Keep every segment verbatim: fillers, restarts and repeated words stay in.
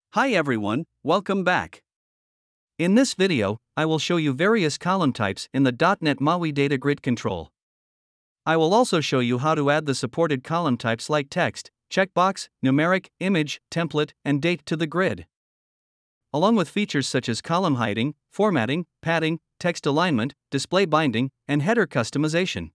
Hi everyone, welcome back. In this video, I will show you various column types in the dot net MAUI Data Grid Control. I will also show you how to add the supported column types like text, checkbox, numeric, image, template, and date to the grid, along with features such as column hiding, formatting, padding, text alignment, display binding, and header customization.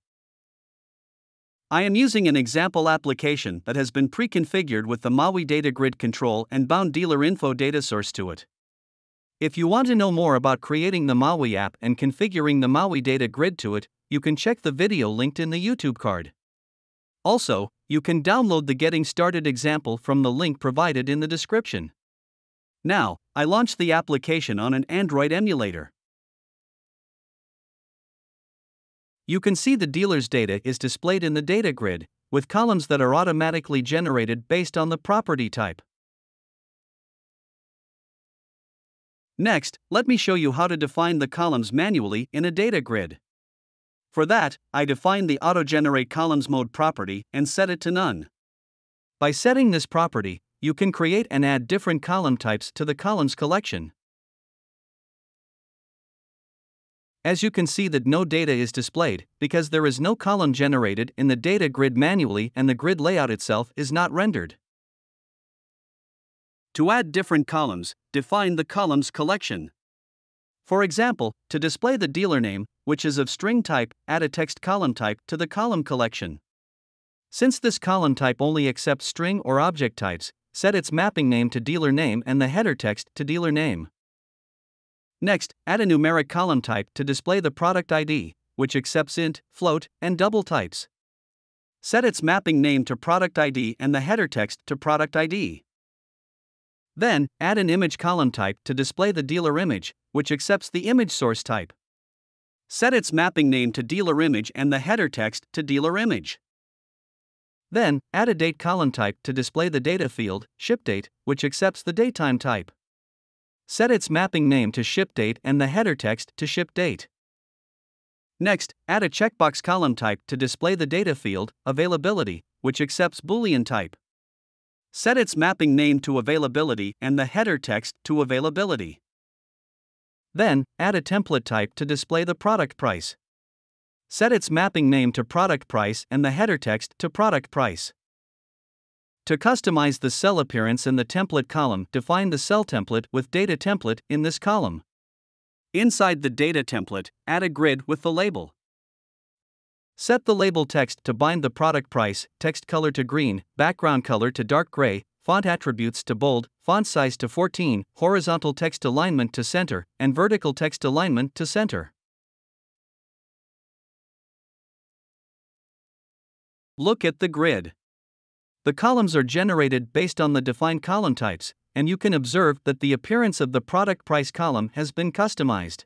I am using an example application that has been pre-configured with the MAUI Data Grid Control and bound dealer info data source to it. If you want to know more about creating the MAUI app and configuring the MAUI Data Grid to it, you can check the video linked in the YouTube card. Also, you can download the Getting Started example from the link provided in the description. Now, I launch the application on an Android emulator. You can see the dealer's data is displayed in the data grid, with columns that are automatically generated based on the property type. Next, let me show you how to define the columns manually in a data grid. For that, I define the Auto-Generate Columns Mode property and set it to none. By setting this property, you can create and add different column types to the columns collection. As you can see that no data is displayed, because there is no column generated in the data grid manually and the grid layout itself is not rendered. To add different columns, define the columns collection. For example, to display the dealer name, which is of string type, add a text column type to the column collection. Since this column type only accepts string or object types, set its mapping name to dealer name and the header text to dealer name. Next, add a numeric column type to display the product I D, which accepts int, float, and double types. Set its mapping name to product I D and the header text to product I D. Then, add an image column type to display the dealer image, which accepts the image source type. Set its mapping name to dealer image and the header text to dealer image. Then, add a date column type to display the data field, ship date, which accepts the datetime type. Set its mapping name to ship date and the header text to ship date. Next, add a checkbox column type to display the data field, availability, which accepts Boolean type. Set its mapping name to availability and the header text to availability. Then, add a template type to display the product price. Set its mapping name to product price and the header text to product price. To customize the cell appearance in the template column, define the cell template with data template in this column. Inside the data template, add a grid with the label. Set the label text to bind the product price, text color to green, background color to dark gray, font attributes to bold, font size to fourteen, horizontal text alignment to center, and vertical text alignment to center. Look at the grid. The columns are generated based on the defined column types, and you can observe that the appearance of the product price column has been customized.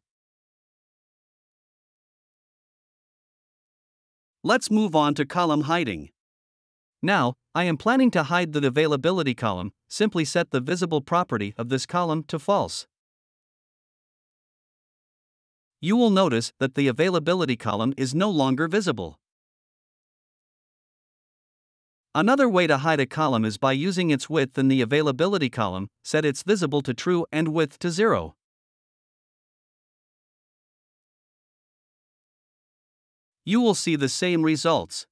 Let's move on to column hiding. Now, I am planning to hide the availability column. Simply set the visible property of this column to false. You will notice that the availability column is no longer visible. Another way to hide a column is by using its width in the availability column. Set its visible to true and width to zero. You will see the same results.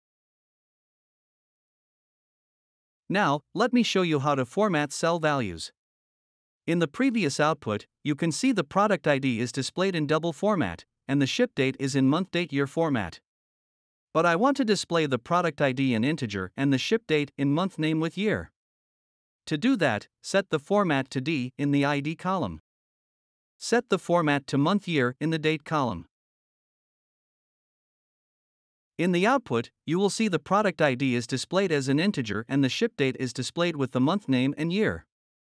Now, let me show you how to format cell values. In the previous output, you can see the product I D is displayed in double format, and the ship date is in month date year format. But I want to display the product I D in integer and the ship date in month name with year. To do that, set the format to D in the I D column. Set the format to month year in the date column. In the output, you will see the product I D is displayed as an integer and the ship date is displayed with the month name and year.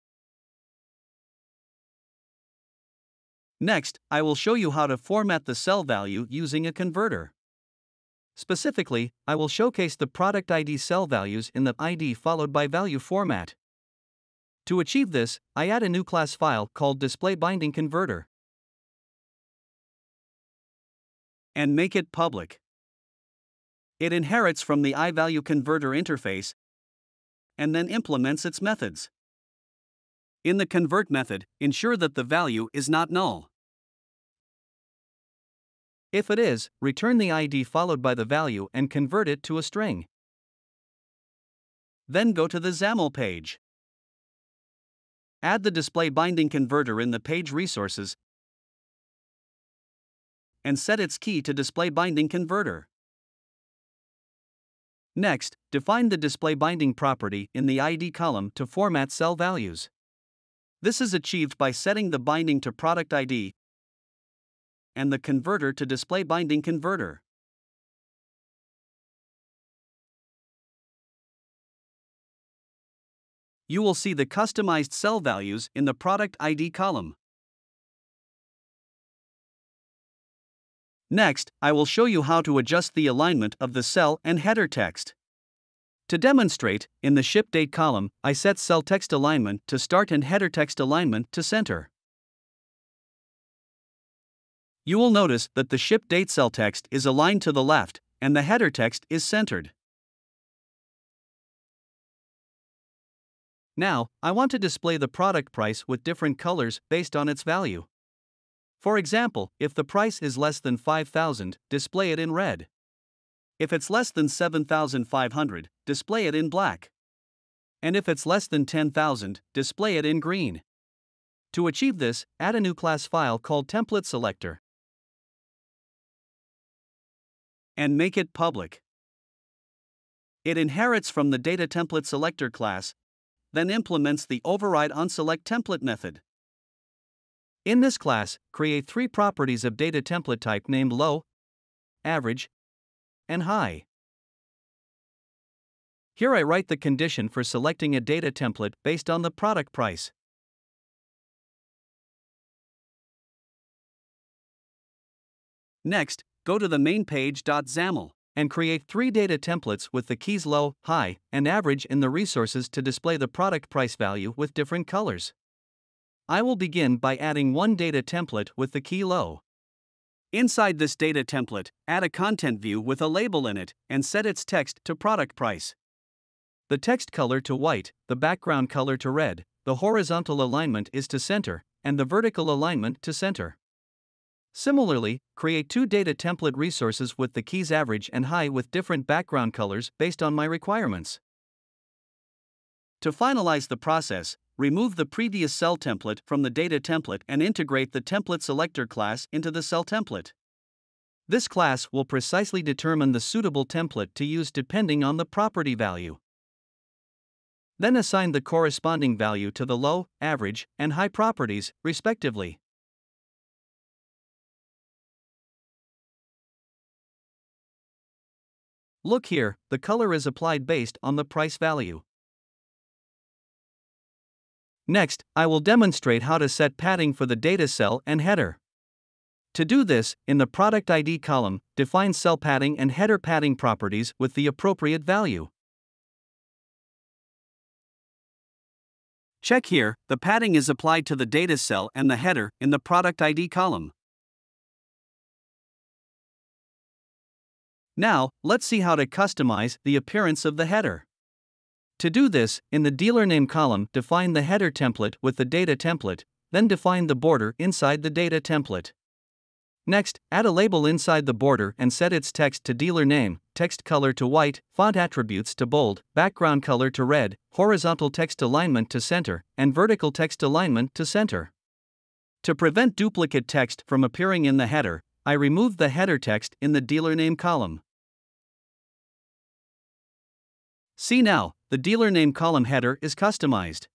Next, I will show you how to format the cell value using a converter. Specifically, I will showcase the product I D cell values in the I D followed by value format. To achieve this, I add a new class file called DisplayBindingConverter and make it public. It inherits from the iValueConverter interface and then implements its methods. In the convert method, ensure that the value is not null. If it is, return the I D followed by the value and convert it to a string. Then go to the XAML page. Add the display binding converter in the page resources and set its key to display binding converter. Next, define the display binding property in the I D column to format cell values. This is achieved by setting the binding to product I D and the converter to display binding converter. You will see the customized cell values in the product I D column. Next, I will show you how to adjust the alignment of the cell and header text. To demonstrate, in the ship date column, I set cell text alignment to start and header text alignment to center. You will notice that the ship date cell text is aligned to the left, and the header text is centered. Now, I want to display the product price with different colors based on its value. For example, if the price is less than five thousand, display it in red. If it's less than seven thousand five hundred, display it in black. And if it's less than ten thousand, display it in green. To achieve this, add a new class file called template selector and make it public. It inherits from the data template selector class, then implements the override onSelect template method. In this class, create three properties of data template type named low, average, and high. Here I write the condition for selecting a data template based on the product price. Next, go to the main page.xaml and create three data templates with the keys low, high, and average in the resources to display the product price value with different colors. I will begin by adding one data template with the key low. Inside this data template, add a content view with a label in it and set its text to product price. The text color to white, the background color to red, the horizontal alignment is to center, and the vertical alignment to center. Similarly, create two data template resources with the keys average and high with different background colors based on my requirements. To finalize the process, remove the previous cell template from the data template and integrate the template selector class into the cell template. This class will precisely determine the suitable template to use depending on the property value. Then assign the corresponding value to the low, average, and high properties, respectively. Look here, the color is applied based on the price value. Next, I will demonstrate how to set padding for the data cell and header. To do this, in the product I D column, define cell padding and header padding properties with the appropriate value. Check here, the padding is applied to the data cell and the header in the product I D column. Now, let's see how to customize the appearance of the header. To do this, in the dealer name column, define the header template with the data template, then define the border inside the data template. Next, add a label inside the border and set its text to dealer name, text color to white, font attributes to bold, background color to red, horizontal text alignment to center, and vertical text alignment to center. To prevent duplicate text from appearing in the header, I removed the header text in the dealer name column. See now, the dealer name column header is customized.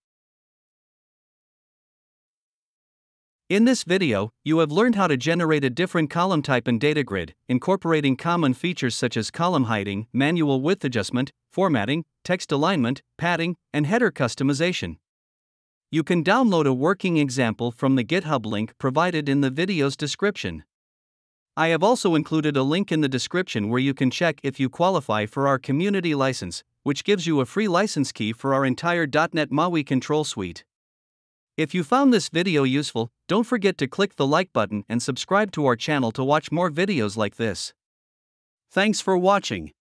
In this video, you have learned how to generate a different column type in DataGrid, incorporating common features such as column hiding, manual width adjustment, formatting, text alignment, padding, and header customization. You can download a working example from the GitHub link provided in the video's description. I have also included a link in the description where you can check if you qualify for our community license, which gives you a free license key for our entire dot net M A U I control suite. If you found this video useful, don't forget to click the like button and subscribe to our channel to watch more videos like this. Thanks for watching.